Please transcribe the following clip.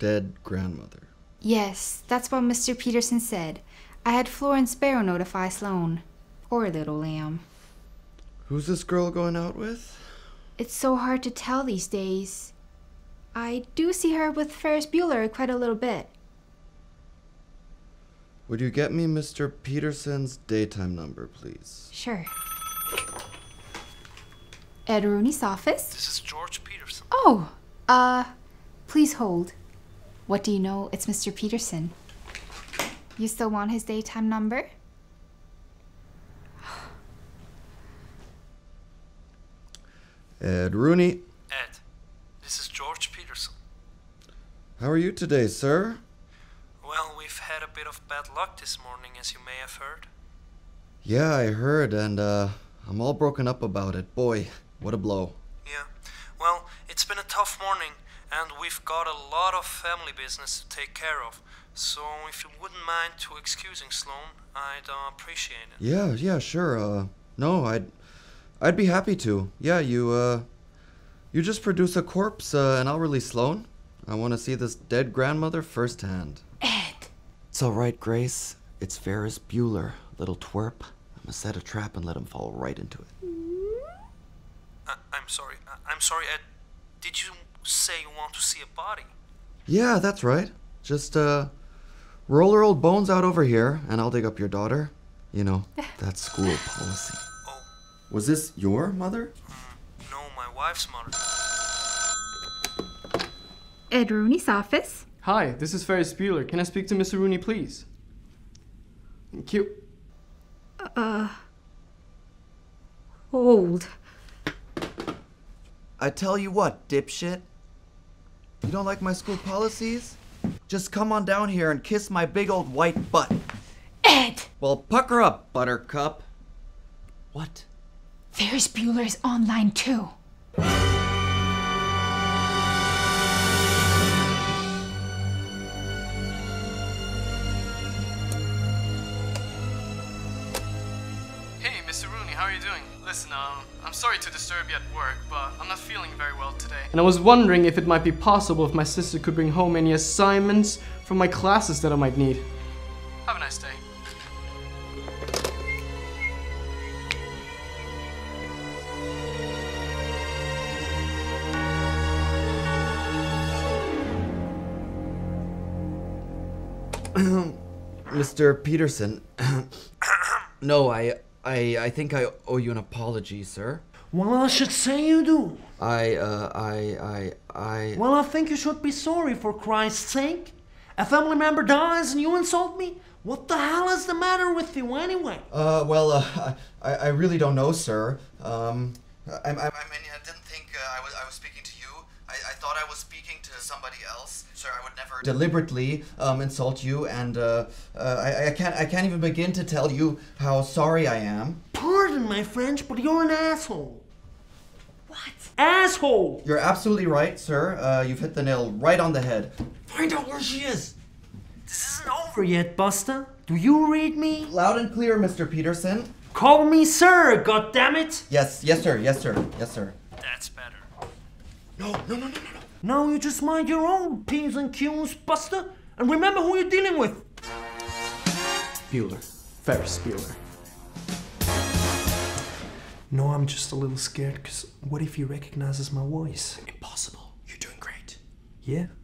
dead grandmother. Yes, that's what Mr. Peterson said. I had Florence Barrow notify Sloane. Poor little lamb. Who's this girl going out with? It's so hard to tell these days. I do see her with Ferris Bueller quite a little bit. Would you get me Mr. Peterson's daytime number, please? Sure. Ed Rooney's office? This is George Peterson. Oh, please hold. What do you know? It's Mr. Peterson. You still want his daytime number? Ed Rooney. Ed, this is George Peterson. How are you today, sir? Well, we've had a bit of bad luck this morning, as you may have heard. Yeah, I heard, and I'm all broken up about it. Boy, what a blow. Yeah, well, it's been a tough morning, and we've got a lot of family business to take care of. So if you wouldn't mind to excusing Sloane, I'd appreciate it. Yeah, sure. No, I'd be happy to. Yeah, you just produce a corpse, and I'll release Sloane. I want to see this dead grandmother firsthand. Ed! It's all right, Grace. It's Ferris Bueller, little twerp. I'm gonna set a trap and let him fall right into it. I'm sorry. I'm sorry, Ed. Did you say you want to see a body? Yeah, that's right. Just, roll her old bones out over here, and I'll dig up your daughter. You know, that school policy. Oh. Was this your mother? No, my wife's mother. Ed Rooney's office? Hi, this is Ferris Bueller. Can I speak to Mr. Rooney, please? Thank you. Hold. I tell you what, dipshit. You don't like my school policies? Just come on down here and kiss my big old white butt. Ed! Well, pucker up, buttercup. What? Ferris Bueller's online too. Hey, Mr. Rooney, how are you doing? Listen, I'm sorry to disturb you at work, but I'm not feeling very well today. And I was wondering if it might be possible if my sister could bring home any assignments from my classes that I might need. Have a nice day. Mr. Peterson. No, I think I owe you an apology, sir. Well, I should say you do. Well, Well, I think you should be sorry, for Christ's sake. A family member dies and you insult me? What the hell is the matter with you anyway? I really don't know, sir. I mean, I didn't think I was speaking to you. I thought I was speaking to somebody else. Sir, I would never deliberately insult you, and I can't even begin to tell you how sorry I am. Pardon my French, but you're an asshole. What? Asshole! You're absolutely right, sir. You've hit the nail right on the head. Find out where she is. This isn't over yet, Buster. Do you read me? Loud and clear, Mr. Peterson. Call me sir, goddammit! Yes, sir. That's better. No. Now you just mind your own P's and Q's, Buster, and remember who you're dealing with. Bueller. Ferris Bueller. No, I'm just a little scared, because what if he recognizes my voice? Impossible. You're doing great. Yeah?